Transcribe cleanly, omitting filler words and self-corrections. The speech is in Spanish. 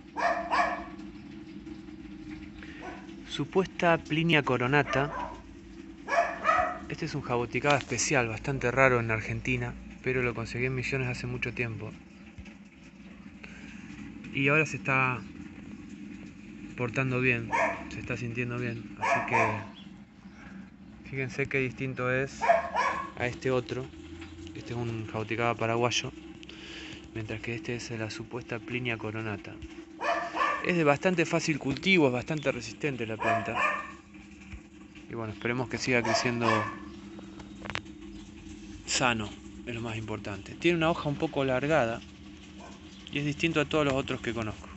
Supuesta Plinia coronata. Este es un jaboticaba especial, bastante raro en Argentina, pero lo conseguí en Misiones hace mucho tiempo. Y ahora se está portando bien, se está sintiendo bien, así que fíjense qué distinto es a este otro. Este es un jaboticaba paraguayo, mientras que este es la supuesta Plinia coronata. Es de bastante fácil cultivo, es bastante resistente la planta. Y bueno, esperemos que siga creciendo sano, es lo más importante. Tiene una hoja un poco alargada y es distinto a todos los otros que conozco.